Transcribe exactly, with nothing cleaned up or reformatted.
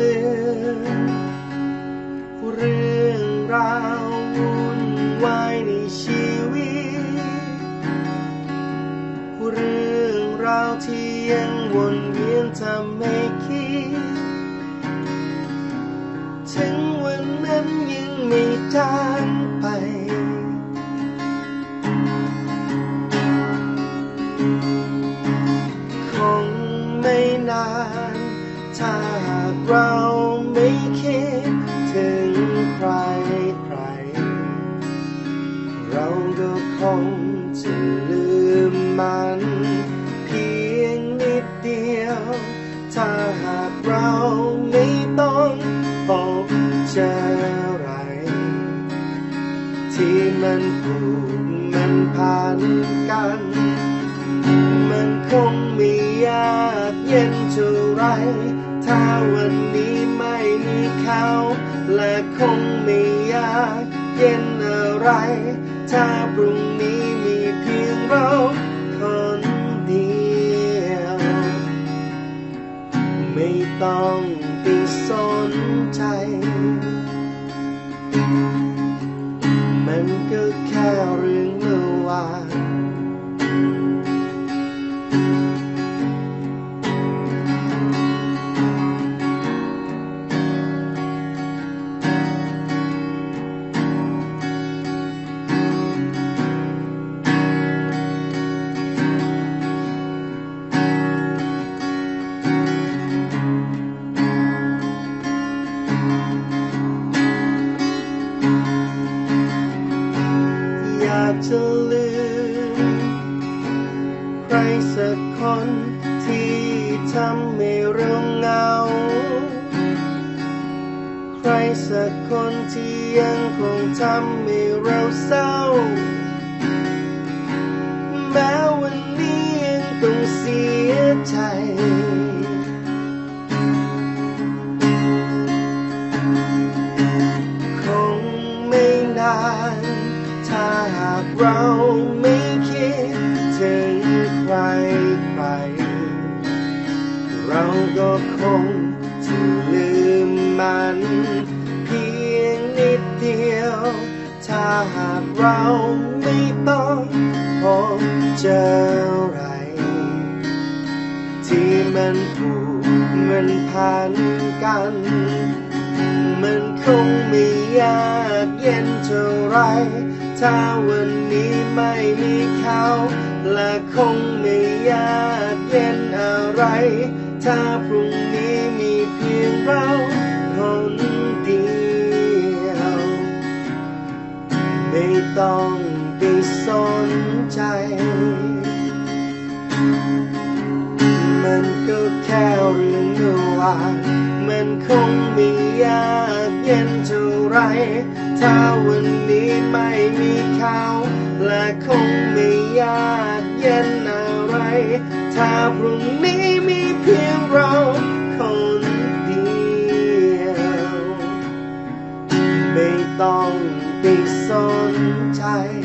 ลืมเรื่องราววุ่นวายในชีวิตเรื่องราวที่ยังวนเวียนทำให้คิดถึงวันนั้นยังไม่จางไปคงไม่นานถ้าหากเราไม่คิดถึงใครใครเราก็คงจะลืมมันเพียงนิดเดียวถ้าหากเราไม่ต้องพบเจออะไรที่มันผูกมันพันกันมันคงไม่ยากเย็นเท่าไรถ้าวันนี้ไม่มีเขาและคงไม่ยากเย็นอะไรถ้าพรุ่งนี้มีเพียงเราคนเดียวไม่ต้องไปสนใจมันก็แค่เรื่องเมื่อวานอยากจะลืมใครสักคนที่ทำให้เราเหงาใครสักคนที่ยังคงทำให้เราเศร้าแม้วันนี้ยังต้องเสียใจคงไม่นานถ้าหากเราไม่คิดถึงใครใครเราก็คงจะลืมมันเพียงนิดเดียวถ้าหากเราไม่ต้องพบเจออะไรที่มันผูกมันพันกันมันคงไม่ยากเย็นเท่าไรถ้าวันนี้ไม่มีเขาและคงไม่ยากเย็นอะไรถ้าพรุ่งนี้มีเพียงเราคนเดียวไม่ต้องไปสนใจมันก็แค่เรื่องเมื่อวานมันคงไม่ยากเย็นเท่าไรถ้าวันนี้ไม่มีเขาและคงไม่ยากเย็นอะไรถ้าพรุ่งนี้มีเพียงเราคนเดียวไม่ต้องไปสนใจ